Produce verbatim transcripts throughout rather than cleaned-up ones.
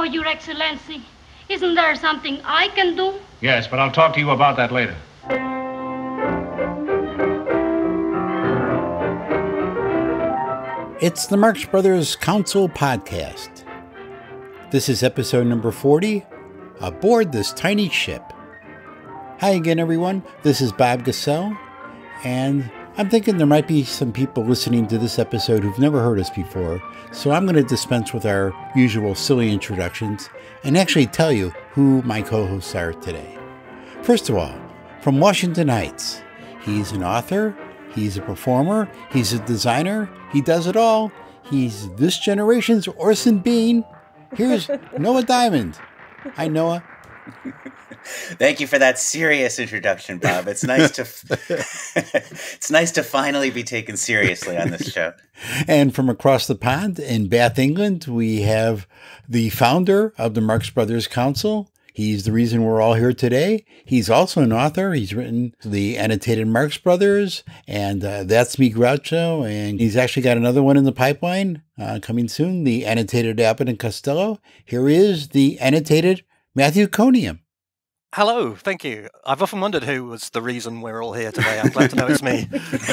Your Excellency. Isn't there something I can do? Yes, but I'll talk to you about that later. It's the Marx Brothers Council podcast. This is episode number forty, Aboard This Tiny Ship. Hi again, everyone. This is Bob Gassell, and I'm thinking there might be some people listening to this episode who've never heard us before, so I'm going to dispense with our usual silly introductions and actually tell you who my co-hosts are today. First of all, from Washington Heights, he's an author, he's a performer, he's a designer, he does it all. He's this generation's Orson Bean. Here's Noah Diamond. Hi, Noah. Thank you for that serious introduction, Bob. It's nice to it's nice to finally be taken seriously on this show. And from across the pond in Bath, England, we have the founder of the Marx Brothers Council. He's the reason we're all here today. He's also an author. He's written the annotated Marx Brothers, and uh, That's Me, Groucho. And he's actually got another one in the pipeline uh, coming soon, the annotated Abbott and Costello. Here is the annotated Matthew Coniam. Hello, thank you. I've often wondered who was the reason we're all here today. I'm glad to know it's me.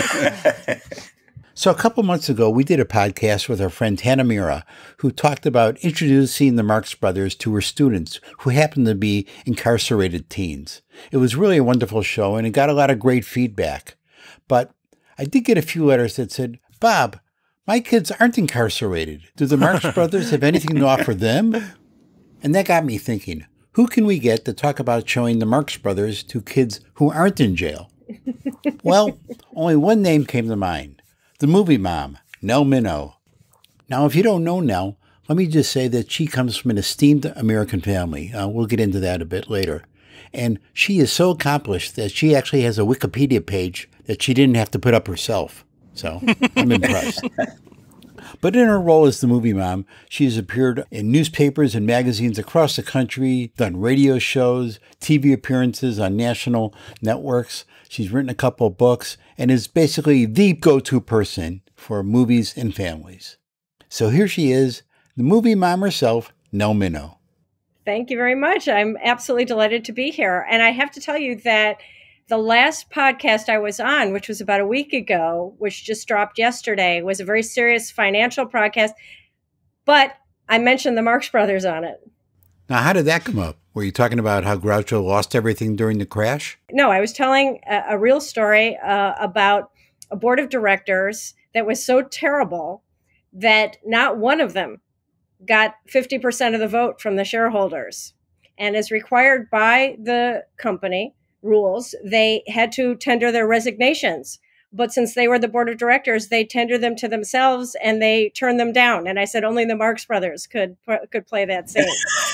So a couple months ago, we did a podcast with our friend Hannah Mira, who talked about introducing the Marx Brothers to her students who happened to be incarcerated teens. It was really a wonderful show, and it got a lot of great feedback. But I did get a few letters that said, Bob, my kids aren't incarcerated. Do the Marx Brothers have anything to offer them? And that got me thinking, who can we get to talk about showing the Marx Brothers to kids who aren't in jail? Well, only one name came to mind. The movie mom, Nell Minow. Now, if you don't know Nell, let me just say that she comes from an esteemed American family. Uh, we'll get into that a bit later. And she is so accomplished that she actually has a Wikipedia page that she didn't have to put up herself. So I'm impressed. But in her role as the movie mom, she has appeared in newspapers and magazines across the country, done radio shows, T V appearances on national networks. She's written a couple of books and is basically the go-to person for movies and families. So here she is, the movie mom herself, Nell Minow. Thank you very much. I'm absolutely delighted to be here. And I have to tell you that the last podcast I was on, which was about a week ago, which just dropped yesterday, was a very serious financial podcast. But I mentioned the Marx Brothers on it. Now, how did that come up? Were you talking about how Groucho lost everything during the crash? No, I was telling a, a real story uh, about a board of directors that was so terrible that not one of them got fifty percent of the vote from the shareholders. And as required by the company rules, they had to tender their resignations. But since they were the board of directors, they tendered them to themselves and they turned them down. And I said only the Marx Brothers could could play that scene.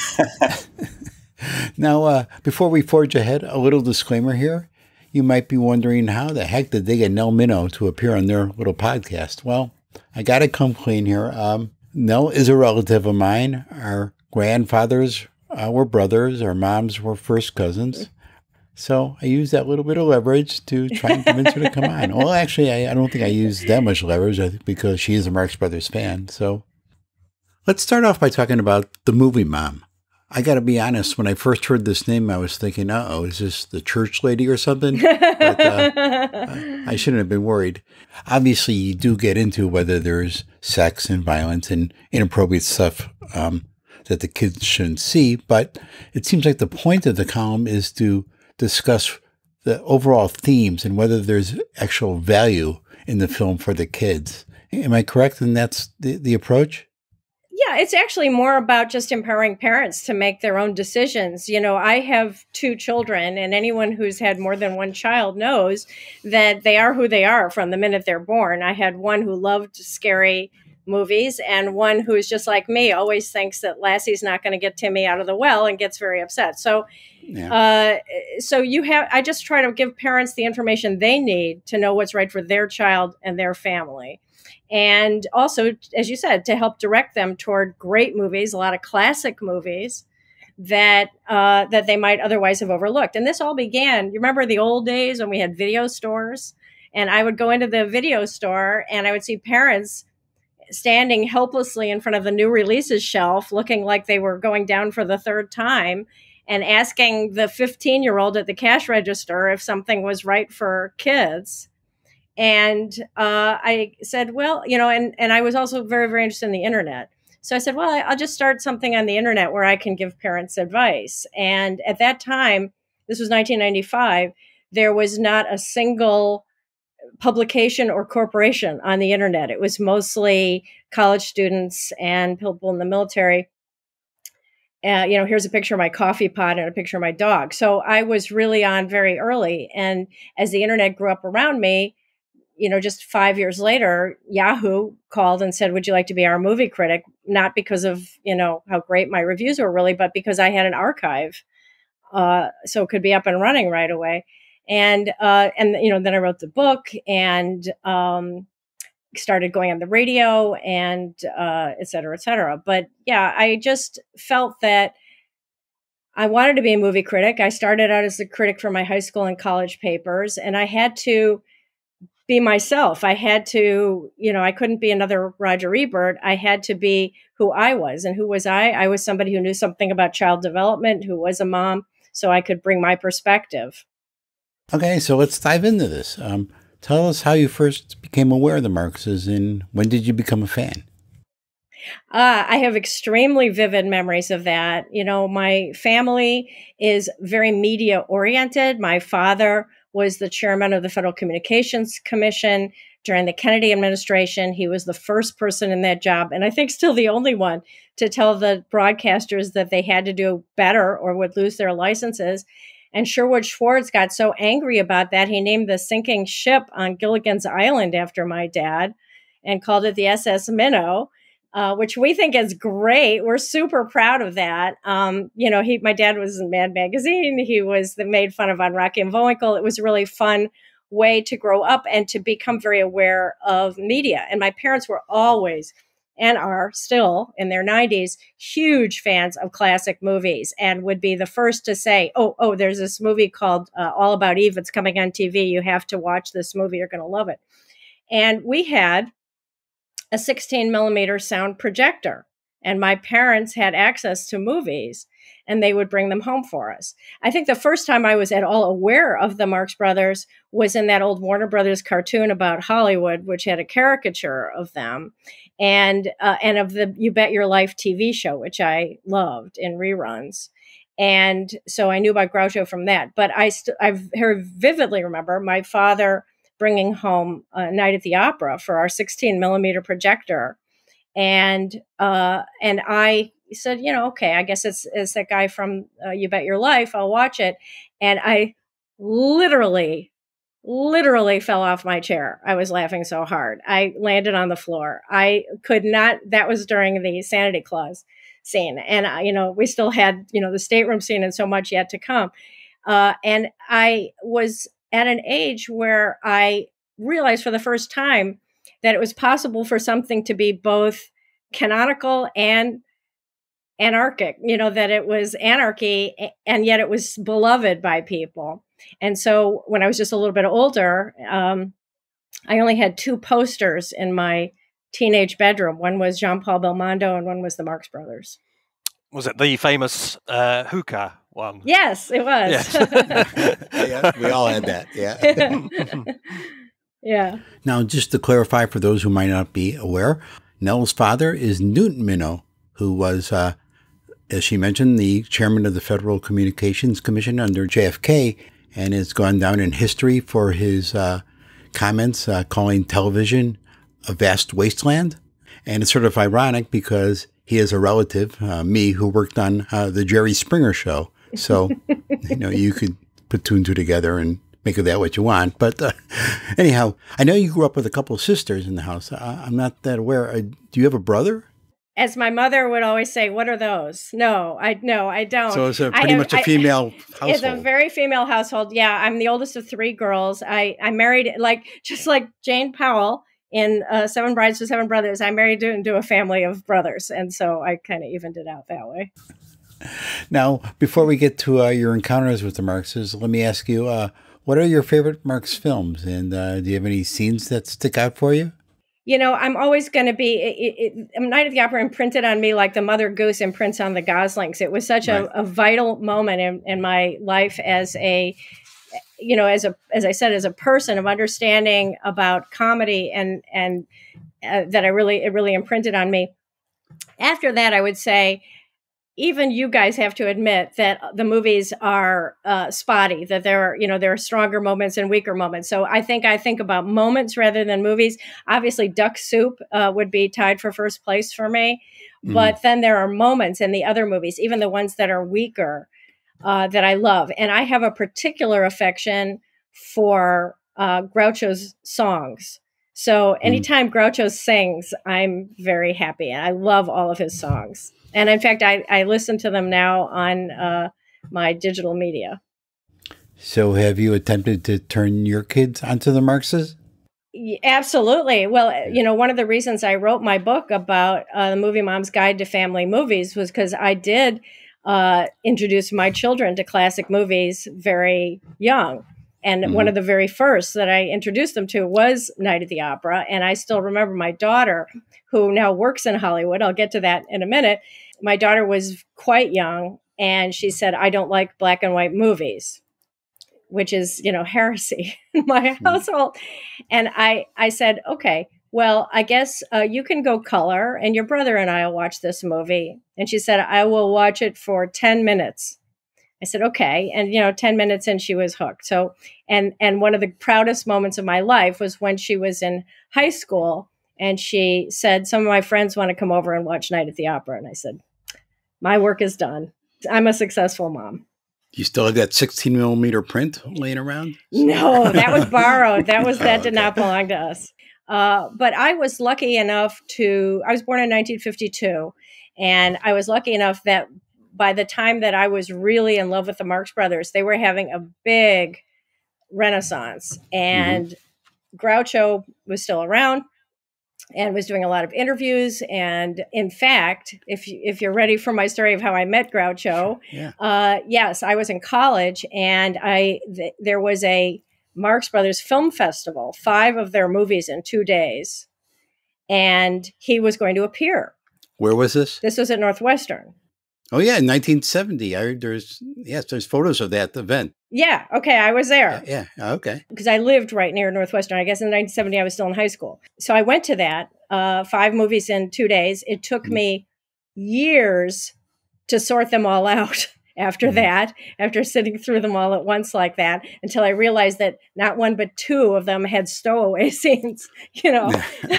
Now, uh, before we forge ahead, a little disclaimer here. You might be wondering how the heck did they get Nell Minow to appear on their little podcast? Well, I got to come clean here. Um, Nell is a relative of mine. Our grandfathers uh, were brothers. Our moms were first cousins. So I used that little bit of leverage to try and convince her to come on. Well, actually, I, I don't think I used that much leverage I think because she is a Marx Brothers fan. So let's start off by talking about the movie mom. I got to be honest, when I first heard this name, I was thinking, uh-oh, is this the church lady or something? But, uh, I shouldn't have been worried. Obviously, you do get into whether there's sex and violence and inappropriate stuff um, that the kids shouldn't see. But it seems like the point of the column is to discuss the overall themes and whether there's actual value in the film for the kids. Am I correct? And that's the, the approach? Yeah, it's actually more about just empowering parents to make their own decisions. You know, I have two children, and anyone who's had more than one child knows that they are who they are from the minute they're born. I had one who loved scary movies and one who's just like me, always thinks that Lassie's not going to get Timmy out of the well and gets very upset. So, yeah. uh, so you have, I just try to give parents the information they need to know what's right for their child and their family. And also, as you said, to help direct them toward great movies, a lot of classic movies that uh, that they might otherwise have overlooked. And this all began, you remember the old days when we had video stores? And I would go into the video store and I would see parents standing helplessly in front of the new releases shelf, looking like they were going down for the third time, and asking the fifteen-year-old at the cash register if something was right for kids. And uh, I said, well, you know, and, and I was also very, very interested in the internet. So I said, well, I'll just start something on the internet where I can give parents advice. And at that time, this was nineteen ninety-five, there was not a single publication or corporation on the internet. It was mostly college students and people in the military. Uh, you know, here's a picture of my coffee pot and a picture of my dog. So I was really on very early. And as the internet grew up around me, you know, just five years later, Yahoo called and said, would you like to be our movie critic? Not because of, you know, how great my reviews were really, but because I had an archive. Uh, so it could be up and running right away. And, uh, and, you know, then I wrote the book and, um, started going on the radio and, uh, et cetera, et cetera. But yeah, I just felt that I wanted to be a movie critic. I started out as a critic for my high school and college papers, and I had to be myself. I had to, you know, I couldn't be another Roger Ebert. I had to be who I was. And who was I? I was somebody who knew something about child development, who was a mom, so I could bring my perspective. Okay, so let's dive into this. Um, tell us how you first became aware of the Marxes and when did you become a fan? Uh, I have extremely vivid memories of that. You know, my family is very media oriented. My father was the chairman of the Federal Communications Commission during the Kennedy administration. He was the first person in that job, and I think still the only one, to tell the broadcasters that they had to do better or would lose their licenses. And Sherwood Schwartz got so angry about that, he named the sinking ship on Gilligan's Island after my dad and called it the S S Minow, uh, which we think is great. We're super proud of that. Um, you know, he, my dad was in Mad Magazine. He was the, made fun of on Rocky and Bullwinkle. It was a really fun way to grow up and to become very aware of media. And my parents were always, and are still in their nineties, huge fans of classic movies and would be the first to say, oh, oh, there's this movie called uh, All About Eve. It's coming on T V. You have to watch this movie. You're going to love it. And we had a sixteen millimeter sound projector, and my parents had access to movies, and they would bring them home for us. I think the first time I was at all aware of the Marx Brothers was in that old Warner Brothers cartoon about Hollywood, which had a caricature of them, and uh, and of the You Bet Your Life T V show, which I loved in reruns. And so I knew about Groucho from that. But I, st- I very vividly remember my father bringing home a Night at the Opera for our sixteen millimeter projector. And uh, and I said, you know, okay, I guess it's, it's that guy from uh, You Bet Your Life. I'll watch it. And I literally, literally fell off my chair. I was laughing so hard. I landed on the floor. I could not, that was during the Sanity Clause scene. And, uh, you know, we still had, you know, the stateroom scene and so much yet to come. Uh, and I was at an age where I realized for the first time that it was possible for something to be both canonical and anarchic, you know, that it was anarchy and yet it was beloved by people. And so when I was just a little bit older, um, I only had two posters in my teenage bedroom. One was Jean-Paul Belmondo and one was the Marx Brothers. Was it the famous uh, hookah one? Yes, it was. Yes. Yeah, we all had that. Yeah. Yeah. Now, just to clarify for those who might not be aware, Nell's father is Newton Minow, who was, uh, as she mentioned, the chairman of the Federal Communications Commission under J F K, and has gone down in history for his uh, comments uh, calling television a vast wasteland. And it's sort of ironic because he has a relative, uh, me, who worked on uh, the Jerry Springer show. So, you know, you could put two and two together and make of that what you want. But uh, anyhow, I know you grew up with a couple of sisters in the house. I, I'm not that aware. Uh, do you have a brother? As my mother would always say, what are those? No, I no, I don't. So it's a pretty have, much a female I, household. It's a very female household. Yeah, I'm the oldest of three girls. I, I married, like, just like Jane Powell in uh, Seven Brides for Seven Brothers, I married into a family of brothers. And so I kind of evened it out that way. Now, before we get to uh, your encounters with the Marxes, let me ask you, uh, what are your favorite Marx films? And uh, do you have any scenes that stick out for you? you know, I'm always going to be, it, it, Night at the Opera imprinted on me like the Mother Goose imprints on the Goslings. It was such right. a, a vital moment in, in my life as a, you know, as a, as I said, as a person of understanding about comedy and, and uh, that I really, it really imprinted on me. After that, I would say, even you guys have to admit that the movies are uh, spotty, that there are, you know, there are stronger moments and weaker moments. So I think I think about moments rather than movies. Obviously, Duck Soup uh, would be tied for first place for me. Mm. But then there are moments in the other movies, even the ones that are weaker, uh, that I love. And I have a particular affection for uh, Groucho's songs. So anytime mm. Groucho sings, I'm very happy. And I love all of his songs. And in fact, I, I listen to them now on uh, my digital media. So have you attempted to turn your kids onto the Marxes? Absolutely. Well, you know, one of the reasons I wrote my book about uh, the Movie Mom's Guide to Family Movies was because I did uh, introduce my children to classic movies very young. And mm-hmm. one of the very first that I introduced them to was Night at the Opera. And I still remember my daughter, who now works in Hollywood. I'll get to that in a minute. My daughter was quite young, and she said, I don't like black and white movies, which is, you know, heresy in my mm-hmm. household. And I, I said, okay, well, I guess uh, you can go color, and your brother and I will watch this movie. And she said, I will watch it for ten minutes. I said, okay. And, you know, ten minutes and she was hooked. So, and, and one of the proudest moments of my life was when she was in high school and she said, some of my friends want to come over and watch Night at the Opera. And I said, my work is done. I'm a successful mom. You still have that sixteen millimeter print laying around? No, that was borrowed. That was, that oh, did okay. not belong to us. Uh, but I was lucky enough to, I was born in nineteen fifty-two. And I was lucky enough that by the time that I was really in love with the Marx Brothers, they were having a big renaissance. And mm-hmm. Groucho was still around and was doing a lot of interviews. And in fact, if, you, if you're ready for my story of how I met Groucho, yeah. uh, yes, I was in college and I th- there was a Marx Brothers Film Festival, five of their movies in two days. And he was going to appear. Where was this? This was at Northwestern. Oh, yeah, in nineteen seventy. I heard there's, yes, there's photos of that event. Yeah, okay, I was there. Yeah, yeah. Okay. Because I lived right near Northwestern. I guess in nineteen seventy, I was still in high school. So I went to that, uh, five movies in two days. It took mm-hmm. me years to sort them all out after mm-hmm. that, after sitting through them all at once like that, until I realized that not one but two of them had stowaway scenes, you know.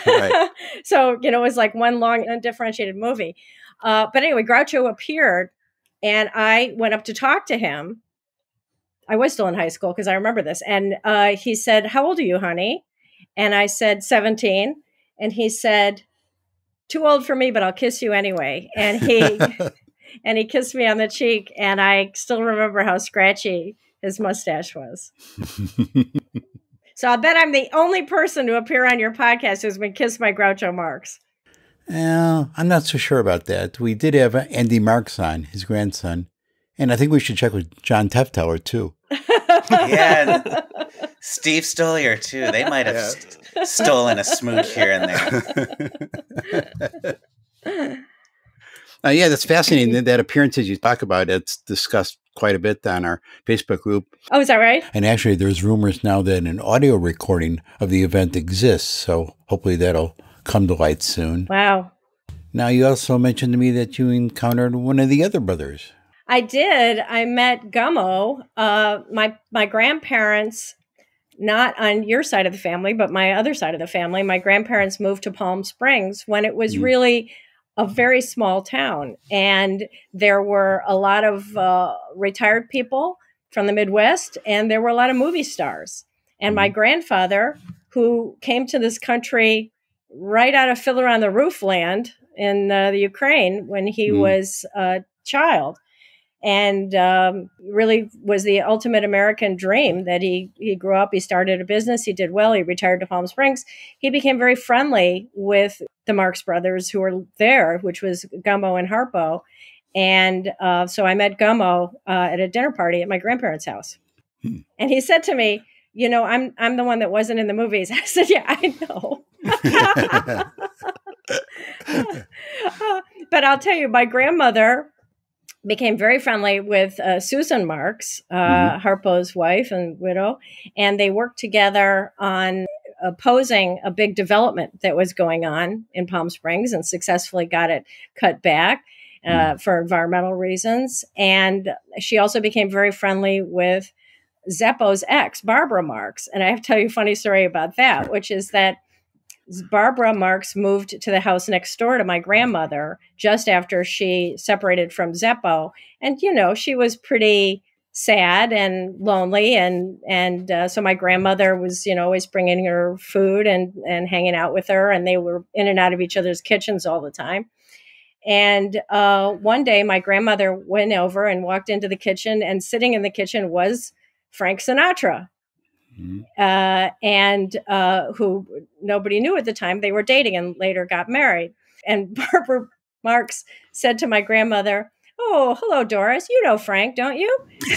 So, you know, it was like one long, undifferentiated movie. Uh, but anyway, Groucho appeared and I went up to talk to him. I was still in high school because I remember this. And uh, he said, how old are you, honey? And I said, seventeen. And he said, too old for me, but I'll kiss you anyway. And he and he kissed me on the cheek. And I still remember how scratchy his mustache was. So I'll bet I'm the only person to appear on your podcast who's been kissed by Groucho Marx. Well, I'm not so sure about that. We did have Andy Marx on, his grandson. And I think we should check with John Tefteller, too. Yeah, Steve Stoliar, too. They might have yeah. st- stolen a smooch here and there. uh, yeah, that's fascinating. That, that appearances you talk about, it's discussed quite a bit on our Facebook group. Oh, is that right? And actually, there's rumors now that an audio recording of the event exists. So hopefully that'll come to light soon. Wow. Now, you also mentioned to me that you encountered one of the other brothers. I did. I met Gummo. Uh, my my grandparents, not on your side of the family, but my other side of the family, my grandparents moved to Palm Springs when it was mm. really a very small town. And there were a lot of uh, retired people from the Midwest, and there were a lot of movie stars. And mm. my grandfather, who came to this country right out of Fiddler on the Roof land in uh, the Ukraine when he mm. was a child. And um, really was the ultimate American dream that he, he grew up, he started a business, he did well, he retired to Palm Springs. He became very friendly with the Marx brothers who were there, which was Gummo and Harpo. And uh, so I met Gummo uh, at a dinner party at my grandparents' house. Hmm. And he said to me, you know, I'm I'm the one that wasn't in the movies. I said, yeah, I know. But I'll tell you, my grandmother became very friendly with uh, Susan Marx, uh, mm-hmm. Harpo's wife and widow, and they worked together on opposing a big development that was going on in Palm Springs and successfully got it cut back uh, mm-hmm. for environmental reasons. And she also became very friendly with Zeppo's ex, Barbara Marx. And I have to tell you a funny story about that, which is that Barbara Marx moved to the house next door to my grandmother just after she separated from Zeppo. And, you know, she was pretty sad and lonely. And, and uh, so my grandmother was, you know, always bringing her food and, and hanging out with her. And they were in and out of each other's kitchens all the time. And uh, one day my grandmother went over and walked into the kitchen, and sitting in the kitchen was Frank Sinatra. Mm-hmm. Uh, and uh, who nobody knew at the time. They were dating and later got married. And Barbara Marx said to my grandmother, "Oh, hello, Doris. You know Frank, don't you?"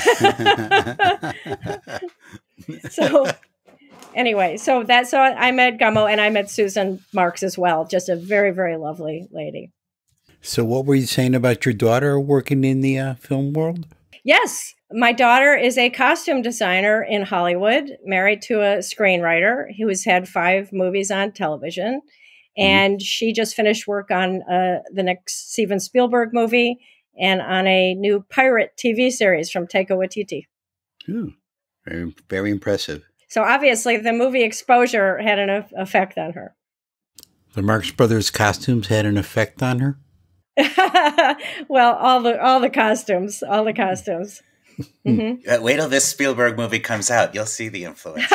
So anyway, so that's so I met Gummo, and I met Susan Marx as well. Just a very, very lovely lady. So what were you saying about your daughter working in the uh, film world? Yes. My daughter is a costume designer in Hollywood, married to a screenwriter who has had five movies on television. And mm-hmm. she just finished work on uh, the next Steven Spielberg movie and on a new pirate T V series from Taika Waititi. Ooh, very, very impressive. So obviously the movie exposure had an effect on her. The Marx Brothers costumes had an effect on her? Well, all the all the costumes, all the costumes. Mm-hmm. Uh, wait till this Spielberg movie comes out. You'll see the influence.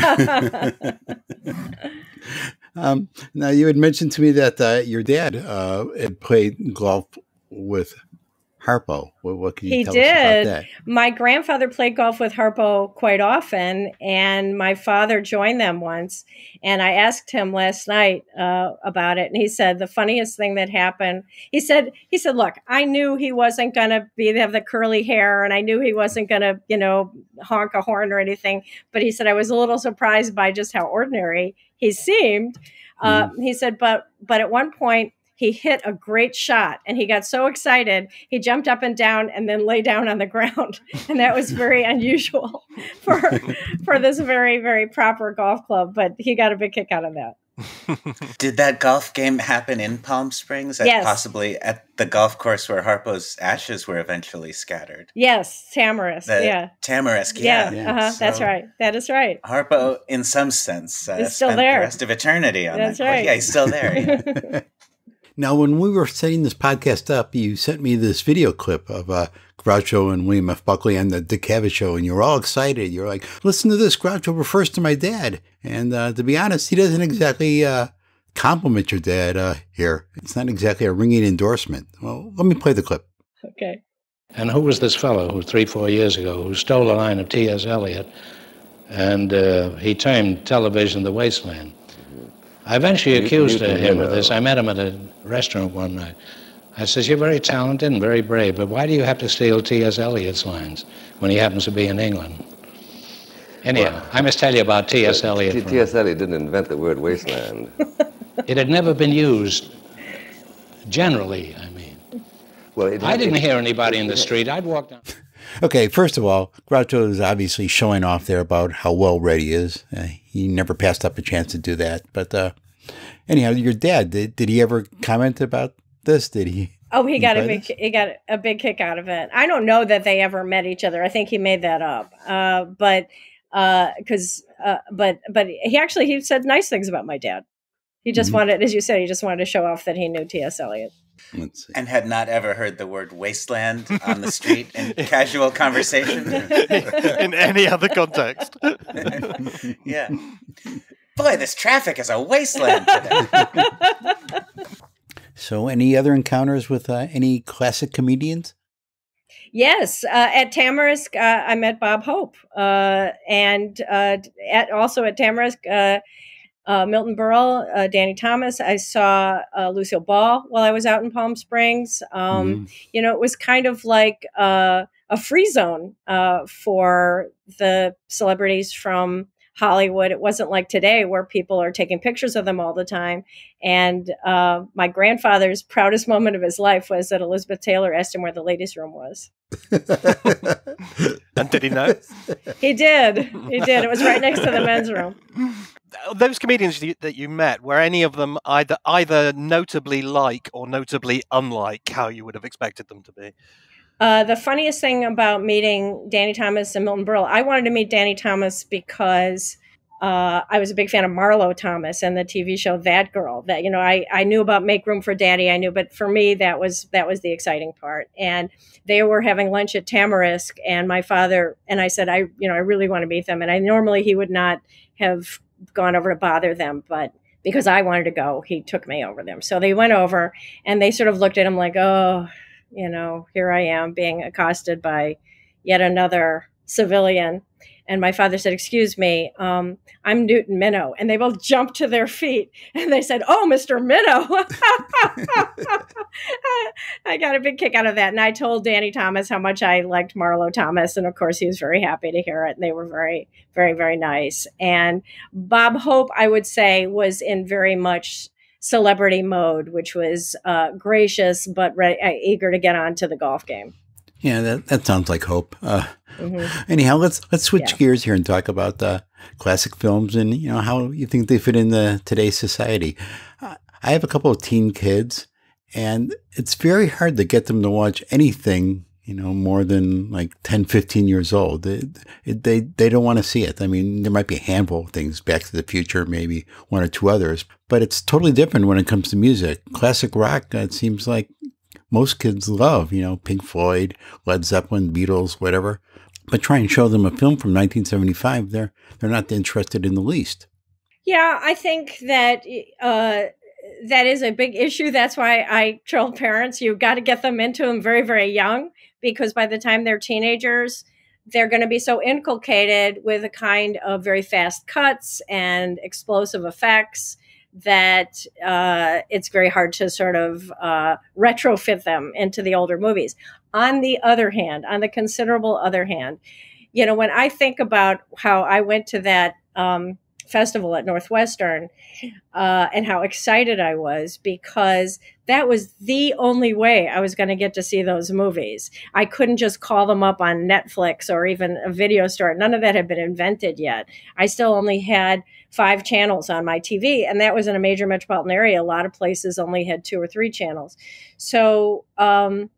um, now, you had mentioned to me that uh, your dad uh, had played golf with Harpo. What, what can you he tell did. us about that? My grandfather played golf with Harpo quite often, and my father joined them once. And I asked him last night uh, about it, and he said the funniest thing that happened. He said, "He said, look, I knew he wasn't going to be have the curly hair, and I knew he wasn't going to, you know, honk a horn or anything. But he said I was a little surprised by just how ordinary he seemed." Uh, mm. He said, "But but at one point." He hit a great shot, and he got so excited, he jumped up and down and then lay down on the ground. And that was very unusual for for this very, very proper golf club. But he got a big kick out of that. Did that golf game happen in Palm Springs? At yes. Possibly at the golf course where Harpo's ashes were eventually scattered? Yes, Tamarisk. The yeah. Tamarisk, yeah. Yeah, uh-huh, so that's right. That is right. Harpo, in some sense, uh, is still spent there. the rest of eternity on that's that right. course. Yeah, he's still there. Yeah. Now, when we were setting this podcast up, you sent me this video clip of uh, Groucho and William F. Buckley on the Dick Cavett show, and you were all excited. You're like, listen to this, Groucho refers to my dad. And uh, to be honest, he doesn't exactly uh, compliment your dad uh, here. It's not exactly a ringing endorsement. Well, let me play the clip. Okay. And who was this fellow who three, four years ago, who stole a line of T S. Eliot, and uh, he termed television the wasteland? I eventually you, accused you him of this. I met him at a restaurant one night. I says, "You're very talented and very brave, but why do you have to steal T S. Eliot's lines when he happens to be in England?" Anyhow, well, I must tell you about T S. Eliot. T S. Eliot didn't invent the word wasteland. It had never been used generally, I mean. Well, it, I didn't it, hear anybody it, in the street. I'd walk down... Okay, first of all, Groucho is obviously showing off there about how well-read he is. Uh, he never passed up a chance to do that. But uh, anyhow, your dad, did, did he ever comment about this? Did he? Oh, he got a big this? he got a big kick out of it. I don't know that they ever met each other. I think he made that up. Uh, but because uh, uh, but but he actually he said nice things about my dad. He just mm-hmm. wanted, as you said, he just wanted to show off that he knew T S. Eliot. And had not ever heard the word wasteland on the street in casual conversation. In any other context. Yeah. Boy, this traffic is a wasteland today. So any other encounters with uh, any classic comedians? Yes. Uh, at Tamarisk, uh, I met Bob Hope. Uh, and uh, at also at Tamarisk, uh, Uh, Milton Berle, uh, Danny Thomas. I saw uh, Lucille Ball while I was out in Palm Springs. Um, mm-hmm. You know, it was kind of like uh, a free zone uh, for the celebrities from Hollywood. It wasn't like today where people are taking pictures of them all the time. And uh, my grandfather's proudest moment of his life was that Elizabeth Taylor asked him where the ladies' room was. And did he know? He did. He did. It was right next to the men's room. Those comedians that you met, were any of them either either notably like or notably unlike how you would have expected them to be? Uh, the funniest thing about meeting Danny Thomas and Milton Berle, I wanted to meet Danny Thomas because uh, I was a big fan of Marlo Thomas and the T V show That Girl. That you know, I, I knew about Make Room for Daddy. I knew, but for me, that was that was the exciting part. And they were having lunch at Tamarisk, and my father and I said, I you know, I really want to meet them. And I normally he would not have gone over to bother them, but because I wanted to go, he took me over them. So they went over, and they sort of looked at him like, oh. You know, here I am being accosted by yet another civilian. And my father said, excuse me, um, I'm Newton Minow. And they both jumped to their feet and they said, oh, Mister Minow. I got a big kick out of that. And I told Danny Thomas how much I liked Marlo Thomas. And of course, he was very happy to hear it. And they were very, very, very nice. And Bob Hope, I would say, was in very much celebrity mode, which was uh, gracious but re- uh, eager to get on to the golf game. Yeah, that, that sounds like Hope. Uh, Mm-hmm. Anyhow, let's let's switch Yeah. gears here and talk about uh, classic films and you know how you think they fit in the today's society. Uh, I have a couple of teen kids, and it's very hard to get them to watch anything you know more than like ten, fifteen years old. They they, they don't want to see it. I mean, there might be a handful of things, Back to the Future, maybe one or two others, but it's totally different when it comes to music. Classic rock, uh, it seems like most kids love, you know, Pink Floyd, Led Zeppelin, Beatles, whatever. But try and show them a film from nineteen seventy-five, they're they're not interested in the least. Yeah, I think that uh, that is a big issue. That's why I tell parents, you've got to get them into them very, very young, because by the time they're teenagers, they're going to be so inculcated with a kind of very fast cuts and explosive effects that uh, it's very hard to sort of uh, retrofit them into the older movies. On the other hand, on the considerable other hand, you know, when I think about how I went to that um, festival at Northwestern uh, and how excited I was, because that was the only way I was going to get to see those movies. I couldn't just call them up on Netflix or even a video store. None of that had been invented yet. I still only had five channels on my T V, and that was in a major metropolitan area. A lot of places only had two or three channels. So, um,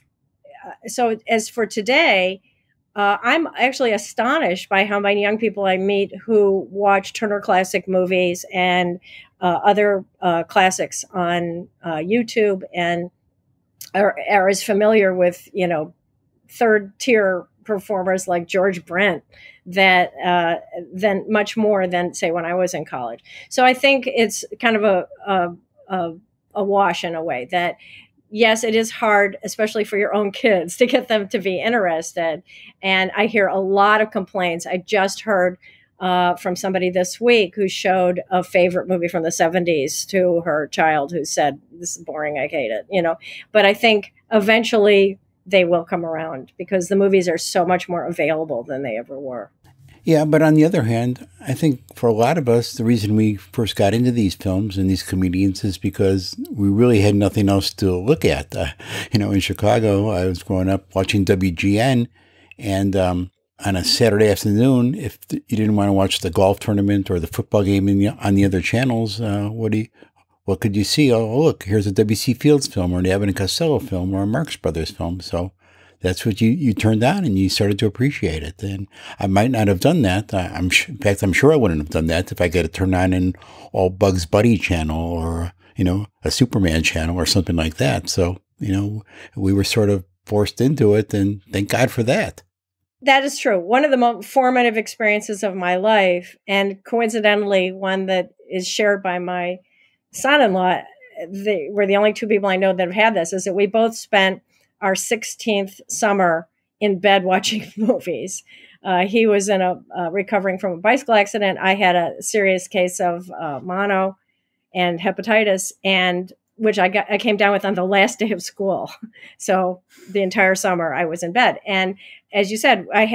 so as for today, uh, I'm actually astonished by how many young people I meet who watch Turner Classic Movies and uh, other uh, classics on uh, YouTube and are, are as familiar with, you know, third tier performers like George Brent that uh, than much more than, say, when I was in college. So I think it's kind of a, a, a, a wash in a way that, yes, it is hard, especially for your own kids, to get them to be interested. And I hear a lot of complaints. I just heard uh, from somebody this week who showed a favorite movie from the seventies to her child who said, this is boring, I hate it, you know. But I think eventually they will come around because the movies are so much more available than they ever were. Yeah, but on the other hand, I think for a lot of us, the reason we first got into these films and these comedians is because we really had nothing else to look at. Uh, you know, in Chicago, I was growing up watching W G N, and um, on a Saturday afternoon, if you didn't want to watch the golf tournament or the football game in the, on the other channels, uh, what do you, what could you see? Oh, look, here's a W C Fields film or an Abbott and Costello film or a Marx Brothers film. So that's what you, you turned on and you started to appreciate it. And I might not have done that. I, I'm in fact, I'm sure I wouldn't have done that if I got to turn on an all Bugs Bunny channel or, you know, a Superman channel or something like that. So, you know, we were sort of forced into it, and thank God for that. That is true. One of the most formative experiences of my life, and coincidentally, one that is shared by my son-in-law, they, we're the only two people I know that have had this, is that we both spent our sixteenth summer in bed watching movies. Uh, he was in a uh, recovering from a bicycle accident. I had a serious case of uh, mono and hepatitis, and which I got, I came down with on the last day of school. So the entire summer I was in bed. And as you said, I had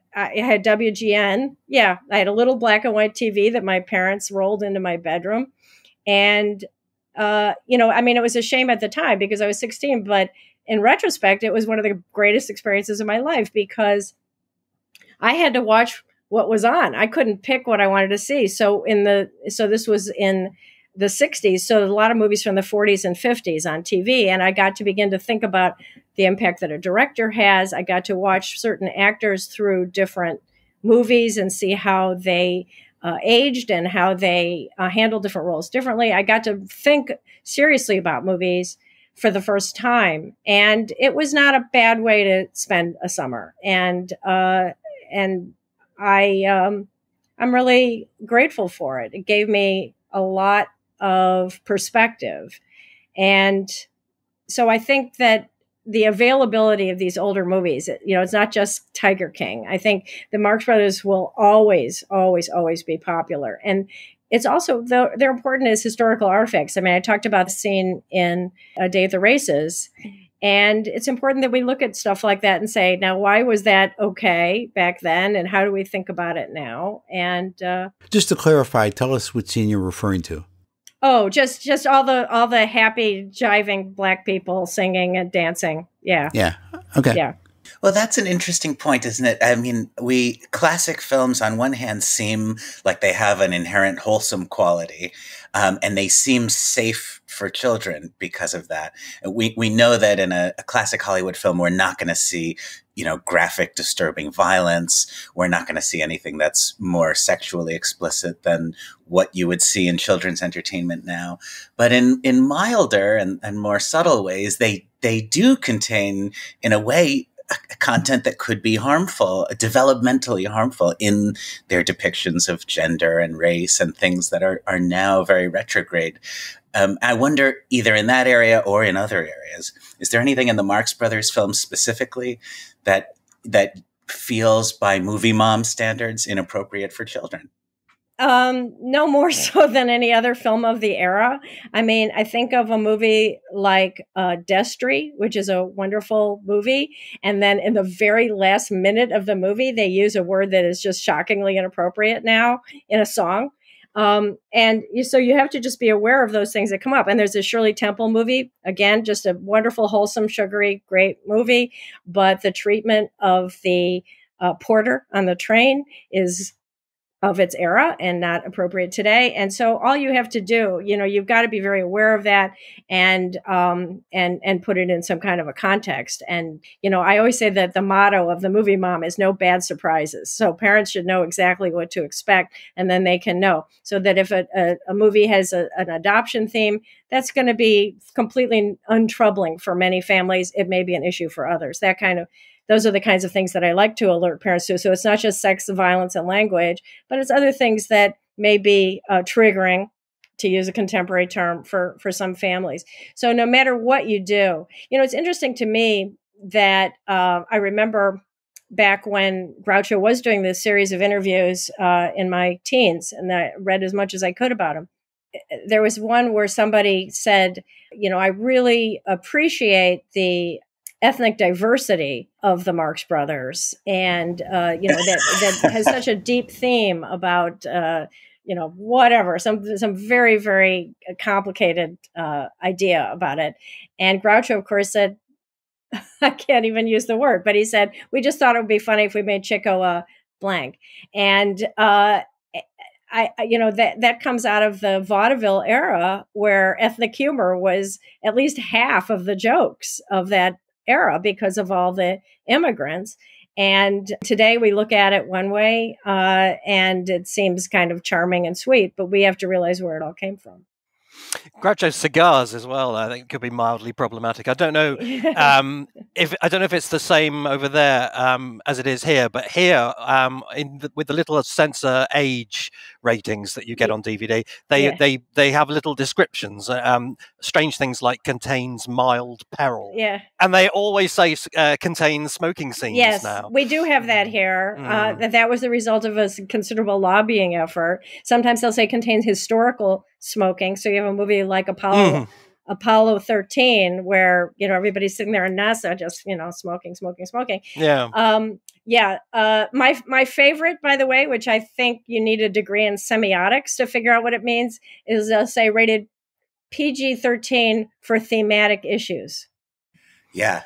I had W G N. Yeah, I had a little black and white T V that my parents rolled into my bedroom. And, uh, you know, I mean, it was a shame at the time because I was sixteen, but in retrospect, it was one of the greatest experiences of my life because I had to watch what was on. I couldn't pick what I wanted to see. So in the, so this was in the sixties. So a lot of movies from the forties and fifties on T V. And I got to begin to think about the impact that a director has. I got to watch certain actors through different movies and see how they uh, aged and how they uh, handled different roles differently. I got to think seriously about movies for the first time. And it was not a bad way to spend a summer. And, uh, and I, um, I'm really grateful for it. It gave me a lot of perspective. And so I think that the availability of these older movies, you know, it's not just Tiger King. I think the Marx Brothers will always, always, always be popular. And it's also, they're important as historical artifacts. I mean, I talked about the scene in A Day at the Races. And it's important that we look at stuff like that and say, now, why was that okay back then? And how do we think about it now? And uh, just to clarify, tell us what scene you're referring to. Oh, just just all the all the happy, jiving black people singing and dancing. Yeah. Yeah. Okay. Yeah. Well, that's an interesting point, isn't it? I mean, we classic films on one hand seem like they have an inherent wholesome quality, um, and they seem safe for children because of that. We we know that in a, a classic Hollywood film, we're not going to see, you know, graphic, disturbing violence. We're not going to see anything that's more sexually explicit than what you would see in children's entertainment now. But in in milder and, and more subtle ways, they they do contain, in a way, content that could be harmful, developmentally harmful in their depictions of gender and race and things that are, are now very retrograde. Um, I wonder, either in that area or in other areas, is there anything in the Marx Brothers films specifically that that feels, by movie mom standards, inappropriate for children? Um, no more so than any other film of the era. I mean, I think of a movie like uh, Destry, which is a wonderful movie. And then in the very last minute of the movie, they use a word that is just shockingly inappropriate now in a song. Um, and you, so you have to just be aware of those things that come up. And there's a Shirley Temple movie, again, just a wonderful, wholesome, sugary, great movie. But the treatment of the uh, porter on the train is of its era and not appropriate today. And so all you have to do, you know, you've got to be very aware of that and, um, and, and put it in some kind of a context. And, you know, I always say that the motto of the movie mom is no bad surprises. So parents should know exactly what to expect, and then they can know, so that if a, a, a movie has a, an adoption theme, that's going to be completely untroubling for many families. It may be an issue for others. That kind of, Those are the kinds of things that I like to alert parents to. So it's not just sex, violence, and language, but it's other things that may be uh, triggering, to use a contemporary term, for, for some families. So no matter what you do, you know, it's interesting to me that uh, I remember back when Groucho was doing this series of interviews uh, in my teens, and I read as much as I could about him. There was one where somebody said, you know, I really appreciate the ethnic diversity of the Marx Brothers, and uh, you know that that has such a deep theme about uh, you know whatever some some very very complicated uh, idea about it. And Groucho, of course, said, I can't even use the word, but he said, we just thought it would be funny if we made Chico a blank. And uh, I, you know, that, that comes out of the vaudeville era, where ethnic humor was at least half of the jokes of that era because of all the immigrants. And today we look at it one way uh, and it seems kind of charming and sweet, but we have to realize where it all came from. Groucho's cigars as well, I think, could be mildly problematic. I don't know um, if I don't know if it's the same over there um, as it is here, but here, um, in the, with the little censor age ratings that you get on D V D, they Yeah. they they have little descriptions, um, strange things like contains mild peril, Yeah. and they always say uh, contains smoking scenes. Yes, now we do have that here. Mm. Uh, that that was the result of a considerable lobbying effort. Sometimes they'll say contains historical smoking. So you have a movie like Apollo, Mm. Apollo thirteen, where you know everybody's sitting there in NASA just you know smoking, smoking, smoking. Yeah. Um, Yeah. Uh, my my favorite, by the way, which I think you need a degree in semiotics to figure out what it means, is uh, say rated P G thirteen for thematic issues. Yeah.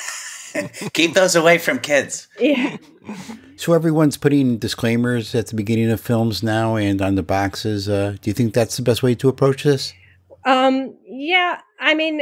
Keep those away from kids. Yeah. So everyone's putting disclaimers at the beginning of films now and on the boxes. Uh, do you think that's the best way to approach this? Um, yeah. I mean,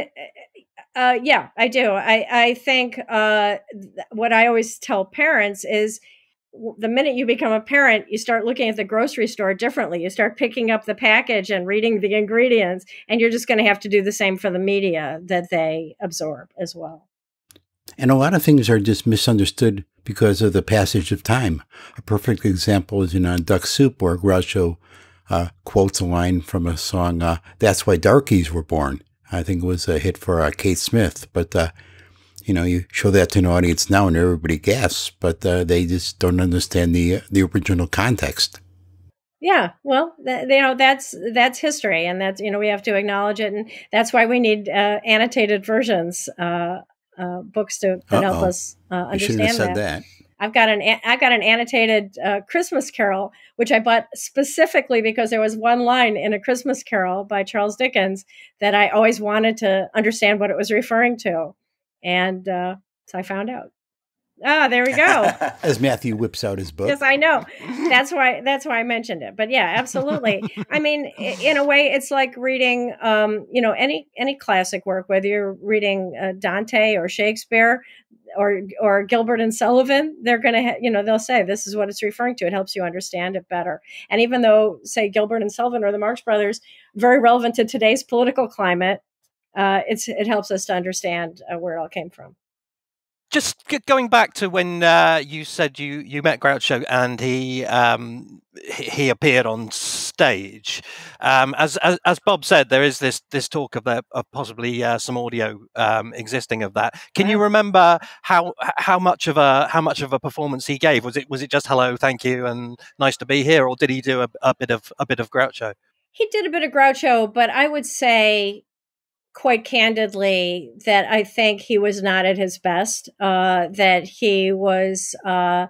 uh, yeah, I do. I, I think uh, th- what I always tell parents is w- the minute you become a parent, you start looking at the grocery store differently. You start picking up the package and reading the ingredients, and you're just going to have to do the same for the media that they absorb as well. And a lot of things are just misunderstood because of the passage of time. A perfect example is in uh, Duck Soup, where Groucho uh, quotes a line from a song, uh, "That's Why Darkies Were Born." I think it was a hit for uh, Kate Smith. But, uh, you know, you show that to an audience now and everybody gasps, but uh, they just don't understand the, uh, the original context. Yeah, well, th- you know, that's that's history, and that's, you know, we have to acknowledge it, and that's why we need uh, annotated versions, uh, uh, books to, to help us uh, understand you shouldn't have said that. that. I've got an a- I've got an annotated uh, Christmas Carol, which I bought specifically because there was one line in A Christmas Carol by Charles Dickens that I always wanted to understand what it was referring to, and uh, so I found out. Ah, there we go. As Matthew whips out his book. Yes, I know. That's why. That's why I mentioned it. But yeah, absolutely. I mean, in a way, it's like reading, um, you know, any any classic work, whether you're reading uh, Dante or Shakespeare or or Gilbert and Sullivan. They're going to, ha- you know, they'll say this is what it's referring to. It helps you understand it better. And even though, say, Gilbert and Sullivan or the Marx Brothers, very relevant to today's political climate, uh, it's it helps us to understand uh, where it all came from. Just g- going back to when uh, you said you, you met Groucho and he um, he he appeared on stage. Um, as, as as Bob said, there is this this talk of, there, of possibly uh, some audio um, existing of that. Can you remember how how much of a how much of a performance he gave? Was it was it just hello, thank you, and nice to be here, or did he do a, a bit of a bit of Groucho? He did a bit of Groucho, but I would say, quite candidly, that I think he was not at his best, uh, that he was, uh,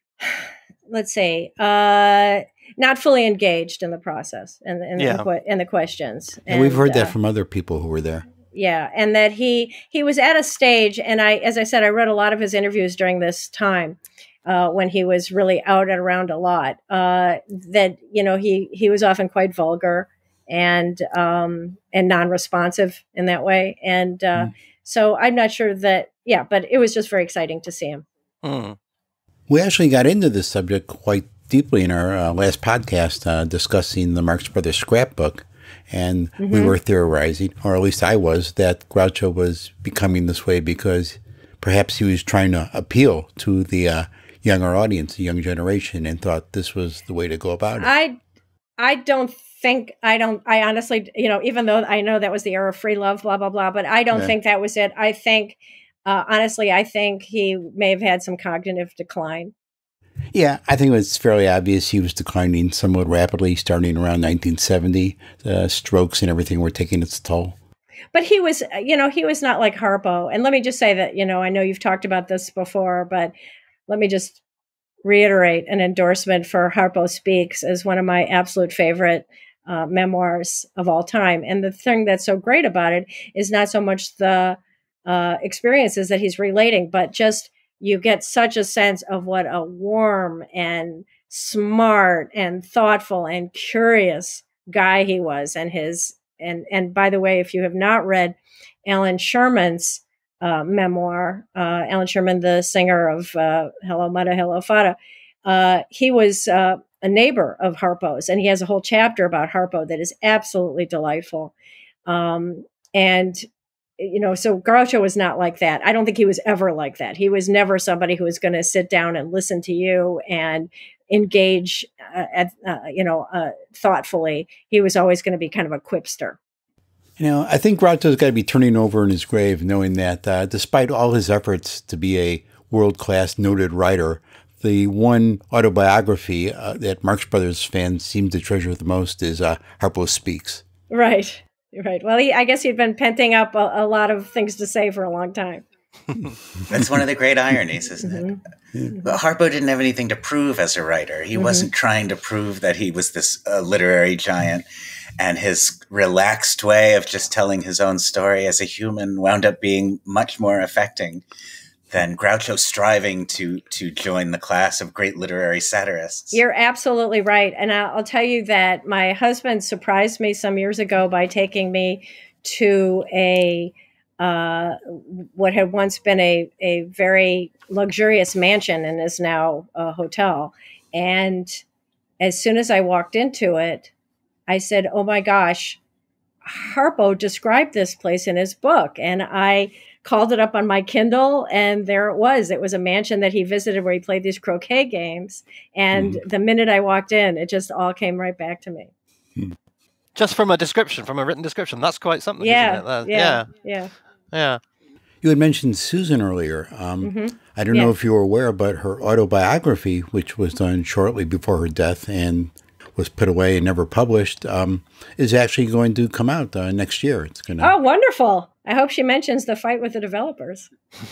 let's say, uh, not fully engaged in the process and, and, Yeah. the, que- and the questions. And, and we've heard uh, that from other people who were there. Yeah, and that he he was at a stage, and I, as I said, I read a lot of his interviews during this time uh, when he was really out and around a lot, uh, that, you know, he, he was often quite vulgar and um, and non-responsive in that way. And uh, mm. so I'm not sure that, yeah, but it was just very exciting to see him. Mm. We actually got into this subject quite deeply in our uh, last podcast uh, discussing the Marx Brothers scrapbook. And mm-hmm. we were theorizing, or at least I was, that Groucho was becoming this way because perhaps he was trying to appeal to the uh, younger audience, the young generation, and thought this was the way to go about it. I, I don't think, I don't, I honestly, you know, even though I know that was the era of free love, blah, blah, blah, but I don't yeah. think that was it. I think, uh, honestly, I think he may have had some cognitive decline. Yeah, I think it's fairly obvious he was declining somewhat rapidly starting around nineteen seventy. The strokes and everything were taking its toll. But he was, you know, he was not like Harpo. And let me just say that, you know, I know you've talked about this before, but let me just reiterate an endorsement for Harpo Speaks as one of my absolute favorite uh, memoirs of all time. And the thing that's so great about it is not so much the uh, experiences that he's relating, but just you get such a sense of what a warm and smart and thoughtful and curious guy he was. And his, and, and by the way, if you have not read Alan Sherman's uh, memoir, uh, Alan Sherman, the singer of uh, Hello Mudda, Hello Fada, uh, he was uh, a neighbor of Harpo's, and he has a whole chapter about Harpo that is absolutely delightful. Um, and You know, so Groucho was not like that. I don't think he was ever like that. He was never somebody who was going to sit down and listen to you and engage, uh, at, uh, you know, uh, thoughtfully. He was always going to be kind of a quipster. You know, I think Groucho's got to be turning over in his grave, knowing that uh, despite all his efforts to be a world-class noted writer, the one autobiography uh, that Marx Brothers fans seem to treasure the most is uh, Harpo Speaks. Right. Right. Well, he, I guess he'd been penting up a, a lot of things to say for a long time. That's one of the great ironies, isn't it? Mm-hmm. But Harpo didn't have anything to prove as a writer. He mm-hmm. wasn't trying to prove that he was this uh, literary giant. And his relaxed way of just telling his own story as a human wound up being much more affecting than Groucho striving to to join the class of great literary satirists. You're absolutely right. And I'll, I'll tell you that my husband surprised me some years ago by taking me to a uh, what had once been a, a very luxurious mansion and is now a hotel. And as soon as I walked into it, I said, oh my gosh, Harpo described this place in his book. And I called it up on my Kindle, and there it was. It was a mansion that he visited where he played these croquet games. And mm. the minute I walked in, it just all came right back to me. Just from a description, from a written description, that's quite something, yeah, isn't it? That, yeah, yeah, yeah, yeah. You had mentioned Susan earlier. Um, mm-hmm. I don't yeah. know if you were aware, but her autobiography, which was done shortly before her death and was put away and never published, um, is actually going to come out uh, next year. It's going to. Oh, wonderful! I hope she mentions the fight with the developers.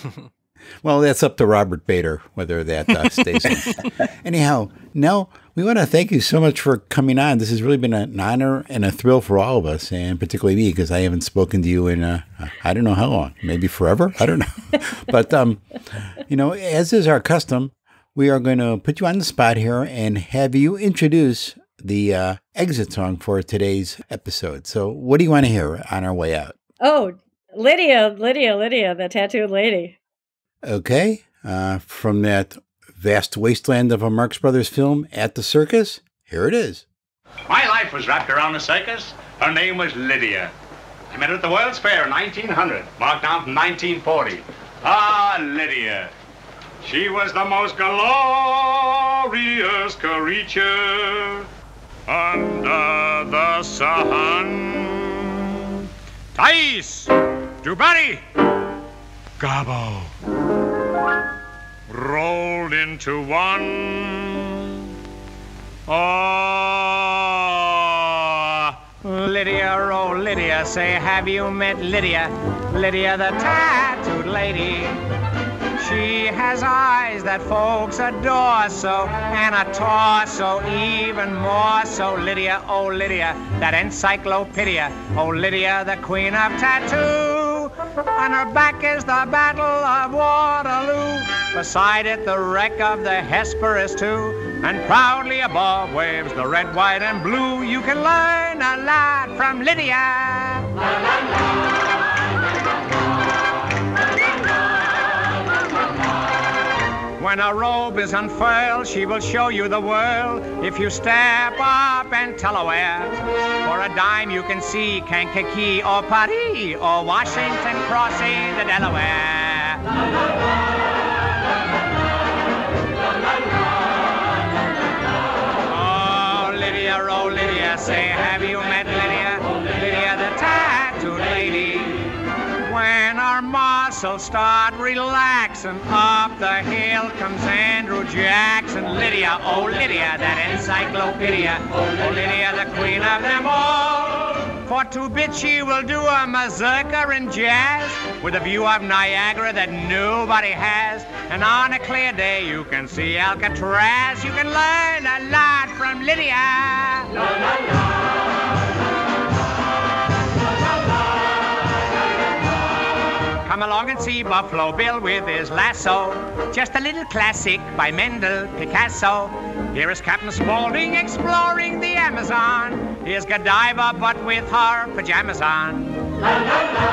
Well, that's up to Robert Bader whether that uh, stays in. Anyhow, Nell, we want to thank you so much for coming on. This has really been an honor and a thrill for all of us, and particularly me, because I haven't spoken to you in uh, I don't know how long, maybe forever. I don't know, but um, you know, as is our custom, we are going to put you on the spot here and have you introduce the uh, exit song for today's episode. So what do you want to hear on our way out? Oh, Lydia, Lydia, Lydia, the tattooed lady. Okay. Uh, from that vast wasteland of a Marx Brothers film, At the Circus, here it is. My life was wrapped around a circus. Her name was Lydia. I met her at the World's Fair in nineteen hundred, marked down from nineteen forty. Ah, Lydia. She was the most glorious creature under the sun. Thais, Dubari, Gabo, rolled into one. Oh, Lydia, oh Lydia, say, have you met Lydia? Lydia, the tattooed lady. She has eyes that folks adore so, and a torso even more so. Lydia, oh Lydia, that encyclopedia. Oh Lydia, the queen of tattoo. On her back is the Battle of Waterloo. Beside it, the wreck of the Hesperus too. And proudly above waves the red, white, and blue. You can learn a lot from Lydia. La, la, la. When a robe is unfurled, she will show you the world. If you step up and tell her where, for a dime you can see Kankakee or Paris or Washington crossing the Delaware. Oh, Lydia, oh, Lydia, say, have you met Lydia? Lydia, the tattooed lady. When our muscles start relaxing, up the hill comes Andrew Jackson. Lydia, oh Lydia, that encyclopedia. Oh Lydia, the queen of them all. For two bits she will do a mazurka in jazz with a view of Niagara that nobody has. And on a clear day you can see Alcatraz. You can learn a lot from Lydia. La, la, la. Come along and see Buffalo Bill with his lasso. Just a little classic by Mendel Picasso. Here is Captain Spaulding exploring the Amazon. Here's Godiva, but with her pajamas on. La, la, la,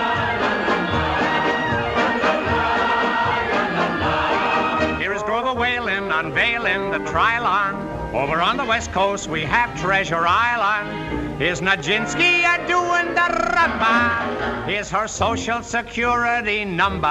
la, Here is Grover Whalen unveiling the Trilon. Over on the west coast we have Treasure Island. Here's Nijinsky a doing the rumba. Here's her social security number.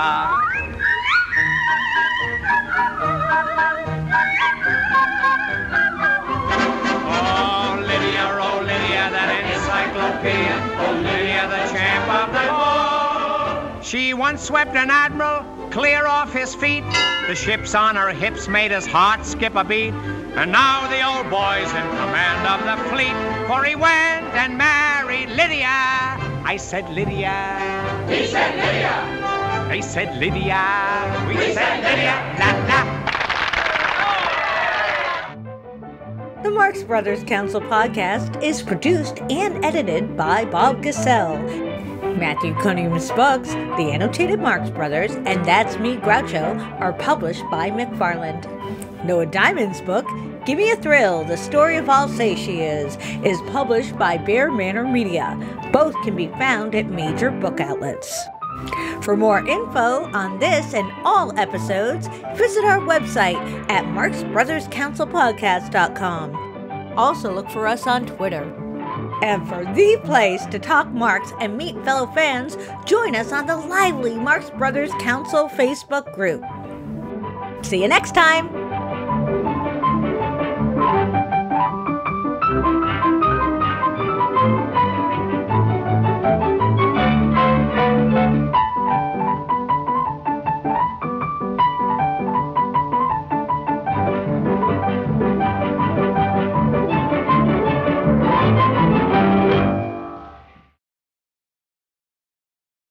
Oh, Lydia, oh, Lydia, that encyclopedia. Oh, Lydia, the champ of them all. She once swept an admiral clear off his feet. The ships on her hips made his heart skip a beat. And now the old boy's in command of the fleet, for he went and married Lydia. I said Lydia. He said Lydia. They said Lydia, we, we said Lydia, la la. The Marx Brothers Council podcast is produced and edited by Bob Gassell. Matthew Cunningham's books, The Annotated Marx Brothers, and That's Me, Groucho, are published by McFarland. Noah Diamond's book, Give Me a Thrill, The Story of Alsatia, is published by Bear Manor Media. Both can be found at major book outlets. For more info on this and all episodes, visit our website at marx brothers council podcast dot com. Also look for us on Twitter. And for the place to talk Marx and meet fellow fans, join us on the lively Marx Brothers Council Facebook group. See you next time!